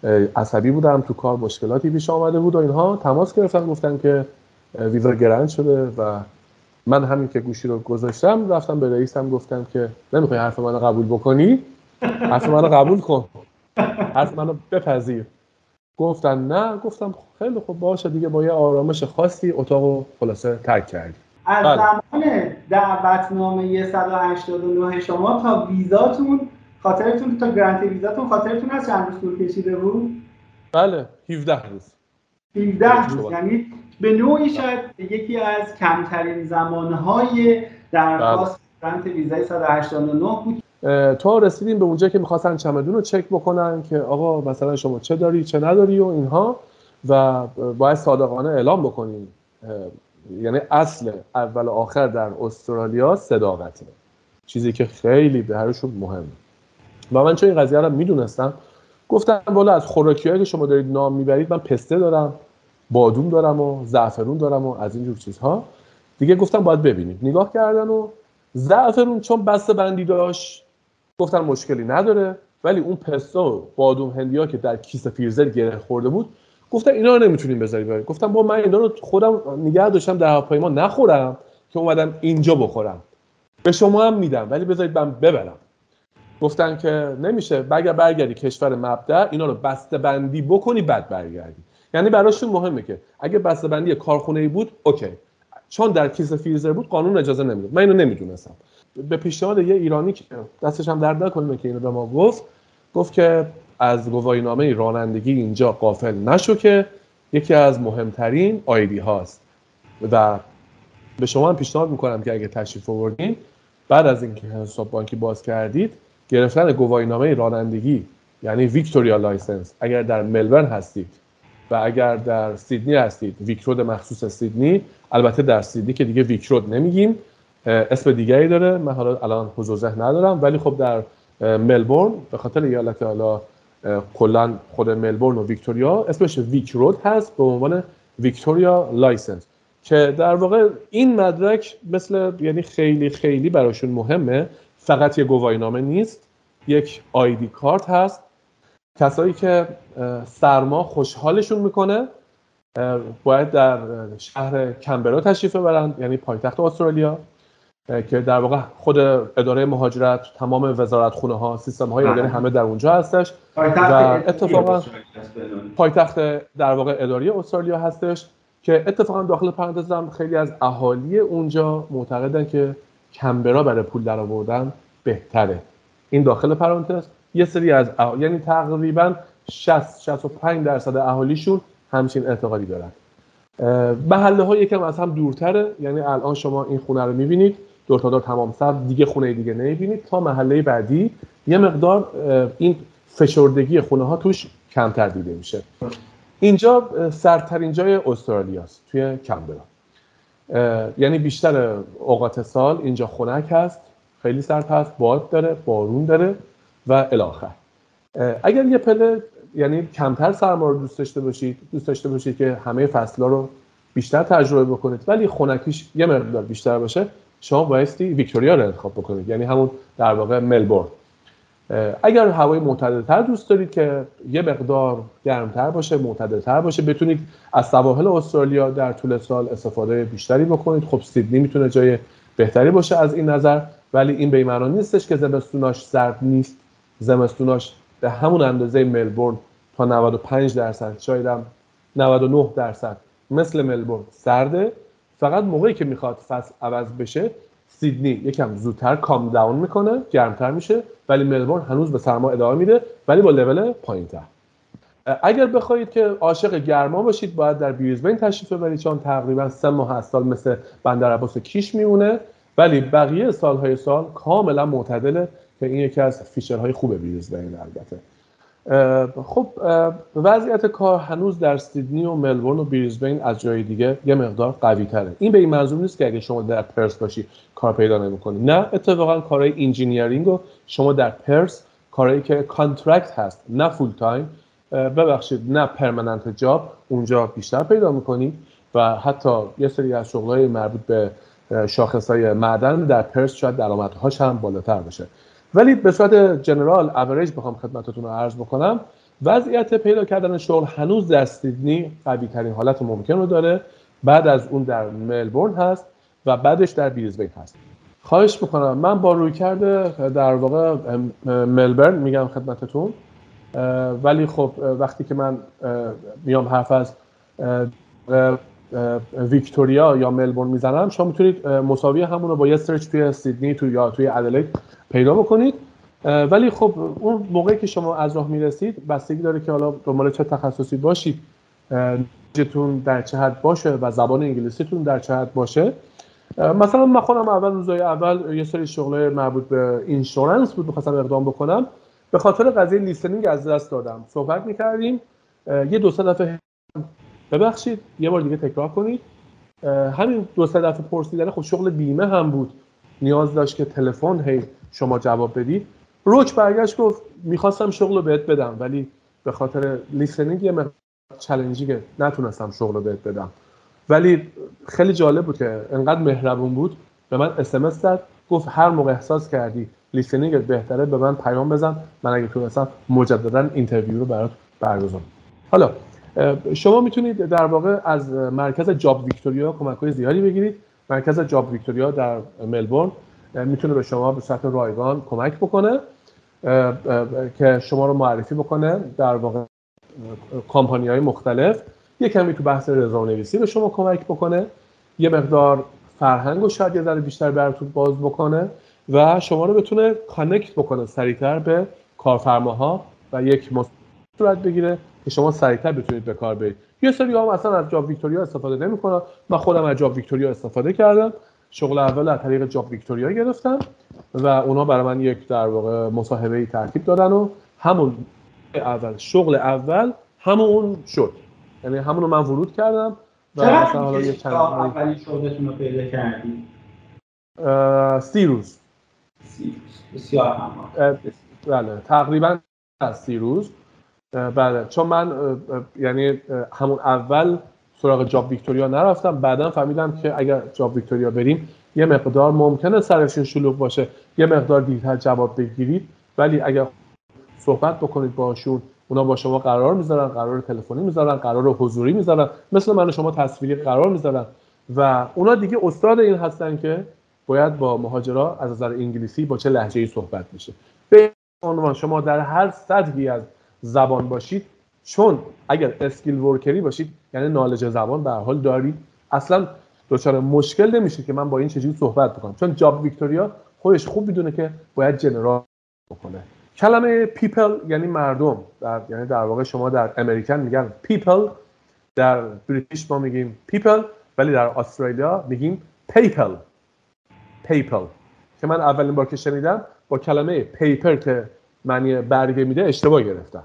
عصبی بودم تو کار، مشکلاتی پیش آمده بود و اینها. تماس گرفتن گفتن که ویزا گرند شده و من همین که گوشی رو گذاشتم رفتم به رئیسم گفتم که نمیخوای حرف منو قبول بکنی؟ حرف منو قبول کن، حرف منو بپذیر. گفتن نه. گفتم خیلی خوب باشه دیگه. با یه آرامش خاصی اتاقو خلاصه ترک کردیم. از زمان دعوتنامه 189 شما تا ویزاتون خاطرتون، تا گرانت ویزاتون خاطرتون هست چند روز طول کشیده بود؟ بله 17 روز. 17 روز یعنی به نوعی شاید یکی از کمترین زمانهای درخواست گرانت ویزای 189 بود. تا رسیدیم به اونجا که می‌خواستن چمدون رو چک بکنن که آقا مثلا شما چه داری چه نداری و اینها و باید صادقانه اعلام بکنیم. یعنی اصل اول و آخر در استرالیا صداقته، چیزی که خیلی به هرشون مهمه. و من چون این قضیه رو میدونستم گفتم والا از خوراکیایی که شما دارید نام میبرید من پسته دارم، بادوم دارم و زعفرون دارم و از اینجور چیزها دیگه. گفتم باید ببینیم. نگاه کردن و زعفرون چون بسته بندی داشت گفتن مشکلی نداره، ولی اون پسته و بادوم هندیا که در کیسه فریزر گره خورده بود گفتن اینا رو نمیتونیم بذاری برای. گفتم با من اینا رو خودم نگه داشتم در هواپیما نخورم که اومدم اینجا بخورم، به شما هم میدم ولی بذارید من ببرم. گفتن که نمیشه، اگر برگردی کشور مبدأ اینا رو بسته بندی بکنی بعد برگردی. یعنی براشون مهمه که اگه بسته بندی کارخونه‌ای بود اوکی، چون در کیسه فریزر بود قانون اجازه نمیداد. من اینو نمیدونستم. به پیشنهاد یه ایرانی که دستش هم درد نکنه که اینو به ما گفت که از گواهینامه رانندگی اینجا غافل نشو که یکی از مهمترین آیدی هاست و به شما هم پیشنهاد میکنم که اگه تشریف آوردین بعد از اینکه حساب بانکی باز کردید گرفتن گواهینامه رانندگی یعنی ویکتوریا لایسنس، اگر در ملبورن هستید و اگر در سیدنی هستید ویکرود مخصوص سیدنی، البته در سیدنی که دیگه ویکرود نمیگیم اسم دیگری داره، من حالا الان حضور ذهن ندارم، ولی خب در ملبورن به خاطر ایالت حالا کلا خود ملبورن و ویکتوریا اسمش ویکرود هست به عنوان ویکتوریا لایسنس که در واقع این مدرک مثل یعنی خیلی خیلی براشون مهمه. فقط یه گواهینامه نیست، یک آیدی کارت هست. کسایی که سرما خوشحالشون میکنه باید در شهر کمبرا تشریف ببرن، یعنی پایتخت استرالیا که در واقع خود اداره مهاجرت، تمام وزارتخونه ها، سیستم های اداری همه در اونجا هستش و اتفاقا پایتخت در واقع اداری استرالیا هستش که اتفاقا داخل پرانتز هم خیلی از اهالی اونجا معتقدن که کمبرا برای پول درآوردن بهتره. این داخل پرانتز یه سری از یعنی تقریبا 60-65% اهالیشون همچین اعتقادی دارن. محله ها یکم از هم دورتره، یعنی الان شما این خونه رو می‌بینید دور تا دور تمام سبز، دیگه خونه دیگه نمی‌بینید تا محله بعدی یه مقدار این فشردگی خونه ها توش کمتر دیده میشه. اینجا سردترین جای استرالیاست توی کمبرا، یعنی بیشتر اوقات سال اینجا خنک هست، خیلی سرد هست، باد داره، بارون داره و الی آخر. اگر یه پله یعنی کمتر سرما رو دوست داشته باشید که همه فصل‌ها رو بیشتر تجربه بکنید ولی خنکیش یه مقدار بیشتر باشه، شما بایستی ویکتوریا رو انتخاب بکنید، یعنی همون در واقع ملبورن. اگر هوای معتدل‌تر دوست دارید که یه مقدار گرمتر باشه، معتدل‌تر باشه، بتونید از سواحل استرالیا در طول سال استفاده بیشتری بکنید. خب سیدنی میتونه جای بهتری باشه از این نظر، ولی این به این معنی نیستش که زمستوناش سرد نیست. زمستوناش به همون اندازه ملبورن تا 95% شاید هم 99% مثل ملبورن سرده. فقط موقعی که میخواد فصل عوض بشه سیدنی یکم زودتر کام داون میکنه، گرمتر میشه، ولی ملبورن هنوز به سرما ادامه میده ولی با لول پایینتر. اگر بخواید که عاشق گرما باشید باید در بریزبین تشریف ببرید، چون تقریبا 3 ماه از سال مثل بندرعباس کیش میمونه، ولی بقیه سالهای سال کاملا معتدله که این یکی از فیچرهای خوب بریزبین. البته خب وضعیت کار هنوز در سیدنی و ملبورن و بریزبین از جای دیگه یه مقدار قوی تره. این به این منظور نیست که اگه شما در پرس باشی کار پیدا نمی‌کنی، نه، اتفاقا کارهای انجینیرینگ و شما در پرس کارهایی که کانترکت هست نه فول تایم، نه پرمننت جاب، اونجا بیشتر پیدا می‌کنی و حتی یه سری از شغل‌های مربوط به شاخص‌های معدن در پرس شاید درآمدهاش هم بالاتر باشه. ولی به صورت جنرال اوریج بخوام خدمتتون رو عرض بکنم، وضعیت پیدا کردن شغل هنوز در سیدنی قوی ترین حالت ممکن رو داره، بعد از اون در ملبورن هست و بعدش در بیریزبین هست. خواهش میکنم، من با روی کرده در واقع ملبورن میگم خدمتتون، ولی خب وقتی که من میام حرف از ویکتوریا یا ملبورن میزنم، شما میتونید مساوی همون رو با یه سرچ توی سیدنی یا توی ادلید پیدا بکنید. ولی خب اون موقعی که شما از راه میرسید بستگی داره که حالا دنبال چه تخصصی باشید، نتیجه‌تون در چه حد باشه و زبان انگلیسیتون در چه حد باشه. مثلا من خودم اول روزهای اول یه سری شغلای مربوط به اینشورنس بود می‌خواستم اقدام بکنم، به خاطر قضیه لیسنینگ از دست دادم. صحبت می‌کردیم یه دو سه دفعه ببخشید یه بار دیگه تکرار کنید، همین دو سه دفعه پرسیدن خب شغل بیمه هم بود، نیاز داشت که تلفن هی شما جواب بدید. روچ برگشت گفت می‌خواستم شغل رو بهت بدم ولی به خاطر لیسنینگ یه مقدار چالنجینگ نتونستم شغل رو بهت بدم. ولی خیلی جالب بود که انقدر مهربون بود، به من SMS زد گفت هر موقع احساس کردی لیسنینگت بهتره به من پیام بزن، من اگه تونستم مجددا اینترویو رو برات برگزار. حالا شما میتونید در واقع از مرکز جاب ویکتوریا کمک‌های زیادی بگیرید. مرکز جاب ویکتوریا در ملبورن میتونه به شما به صورت رایگان کمک بکنه که شما رو معرفی بکنه در واقع کمپانی‌های مختلف، یه کمی تو بحث رزومه‌نویسی به شما کمک بکنه، یه مقدار فرهنگو شاید یه ذره بیشتر براتون باز بکنه و شما رو بتونه کانکت بکنه سریعتر به کارفرماها و یک صورت بگیره که شما سریعتر بتونید به کار برید. یه سری هم اصلا از جاب ویکتوریا استفاده نمی‌کنن. من خودم از جاب ویکتوریا استفاده کردم، شغل اول از طریق جاب ویکتوریا گرفتم و اونا برای من یک در واقع مصاحبه‌ای ترتیب دادن و همون اول شغل اول همون شد، یعنی همون رو من ورود کردم و مثلا حالا یه چند اولی شغلتون رو پیدا کردید؟ 30 روز. 30 روز بسیار هم بله تقریبا 30 روز. بله چون من یعنی همون اول سراغ جاب ویکتوریا نرفتم، بعداً فهمیدم که اگر جاب ویکتوریا بریم یه مقدار ممکنه سرشون شلوغ باشه، یه مقدار دیرتر جواب بگیرید، ولی اگر صحبت بکنید باشون، اونا با شما قرار میذارن، قرار تلفنی میذارن، قرار حضوری میذارن، مثل من و شما تصویری قرار میذارن و اونا دیگه استاد این هستن که باید با مهاجرا از نظر انگلیسی با چه لهجه‌ای صحبت میشه. به عنوان شما در هر سطحی از زبان باشید، چون اگر اسکیل ورکری باشید یعنی نالج زبان به هر حال دارید، اصلا دچار مشکل نمیشید که من با این چجوری صحبت بکنم، چون جاب ویکتوریا خودش خوب میدونه که باید جنرال بکنه. کلمه people یعنی مردم، یعنی در واقع شما در امریکن میگن people، در بریتیش ما میگیم people، ولی در استرالیا میگیم people که من اولین بار که شنیدم با کلمه paper که معنی برگه میده اشتباه گرفتم.